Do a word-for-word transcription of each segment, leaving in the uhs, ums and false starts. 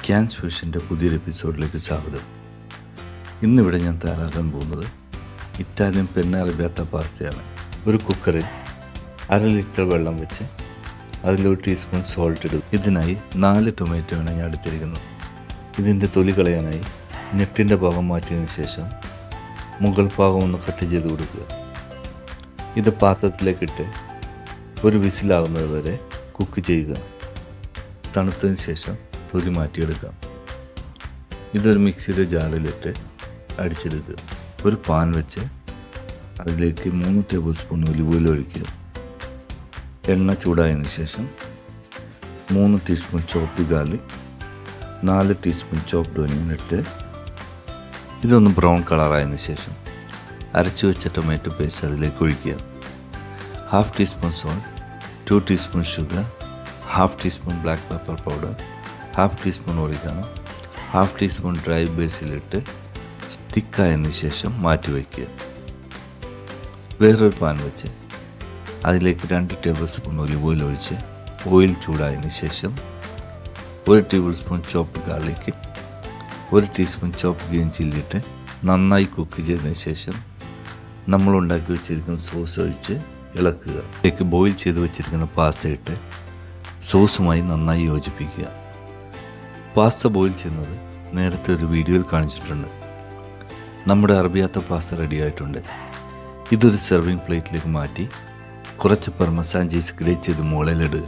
Cans ഫ്യൂഷൻ്റെ പുതിയൊരു എപ്പിസോഡിലേക്ക് സ്വാഗതം. ഇന്നിവിടെ ഞാൻ തയ്യാറാക്കാൻ പോകുന്നത് ഇറ്റാലിയൻ പെന്ന അറബിയാത്ത പാസ്തയാണ്. ഒരു കുക്കറിൽ അര ലിറ്റർ വെള്ളം വെച്ച് അതിലൊരു ടീസ്പൂൺ സോൾട്ട് ഇടും. ഇതിനായി നാല് ടൊമാറ്റോയാണ് ഞാൻ എടുത്തിരിക്കുന്നത്. ഇതിൻ്റെ തൊലി കളയാനായി ഞെട്ടിൻ്റെ ഭാഗം മാറ്റിയതിന് ശേഷം മുകൾ ഭാഗം ഒന്ന് കട്ട് ചെയ്ത് കൊടുക്കുക. ഇത് പാത്രത്തിലേക്കിട്ട് ഒരു വിസിലാകുന്നത് വരെ കുക്ക് ചെയ്യുക. തണുത്തതിന് ശേഷം തൊലി മാറ്റിയെടുക്കാം. ഇതൊരു മിക്സിയുടെ ജാറിലിട്ട് അടിച്ചെടുക്കുക. ഒരു പാൻ വെച്ച് അതിലേക്ക് മൂന്ന് ടേബിൾ സ്പൂൺ ഒലിവ് ഓയിൽ ഒഴിക്കുക. എണ്ണ ചൂടായതിനു ശേഷം മൂന്ന് ടീസ്പൂൺ ചോപ്ഡ് ഗാർലിക്, നാല് ടീസ്പൂൺ ചോപ്ഡ് ഒനിയൻ ഇട്ട് ഇതൊന്ന് ബ്രൗൺ കളറായതിനു ശേഷം അരച്ചു വെച്ച ടൊമാറ്റോ പേസ്റ്റ് അതിലേക്ക് ഒഴിക്കുക. Half teaspoon salt, two teaspoon sugar, half teaspoon black pepper powder, half teaspoon oregano, half teaspoon dry ബേസിലിട്ട് തിക്കായതിനു ശേഷം മാറ്റി വയ്ക്കുക. വേറൊരു പാൻ വെച്ച് അതിലേക്ക് രണ്ട് ടേബിൾ സ്പൂൺ ഒലിവ് ഓയിൽ ഒഴിച്ച് ഓയിൽ ചൂടായതിനു ശേഷം ഒരു ടേബിൾ സ്പൂൺ ചോപ്ഡ് ഗാർലിക്ക്, ഒരു ടീസ്പൂൺ ചോപ്ഡ് ഗ്രീൻ ചില്ലി ഇട്ട് നന്നായി കുക്ക് ചെയ്തതിന് ശേഷം നമ്മൾ ഉണ്ടാക്കി വെച്ചിരിക്കുന്ന സോസ് ഒഴിച്ച് ഇളക്കുക. ഇതിലേക്ക് ബോയിൽ ചെയ്ത് വെച്ചിരിക്കുന്ന പാസ്ത ഇട്ട് സോസുമായി നന്നായി യോജിപ്പിക്കുക. പാസ്ത ബോയിൽ ചെയ്യുന്നത് നേരത്തെ ഒരു വീഡിയോയിൽ കാണിച്ചിട്ടുണ്ട്. നമ്മുടെ അറബിയാത്ത പാസ്ത റെഡി ആയിട്ടുണ്ട്. ഇതൊരു സെർവിങ് പ്ലേറ്റിലേക്ക് മാറ്റി കുറച്ച് പർമസാൻ ചീസ് ഗ്രേറ്റ് ചെയ്ത് മുകളിലിടുക.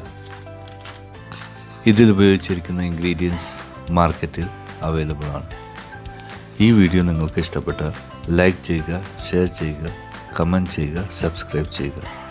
ഇതിൽ ഉപയോഗിച്ചിരിക്കുന്ന ഇൻഗ്രീഡിയൻസ് മാർക്കറ്റിൽ അവൈലബിൾ ആണ്. ഈ വീഡിയോ നിങ്ങൾക്ക് ഇഷ്ടപ്പെട്ടാൽ ലൈക്ക് ചെയ്യുക, ഷെയർ ചെയ്യുക, കമൻറ്റ് ചെയ്യുക, സബ്സ്ക്രൈബ് ചെയ്യുക.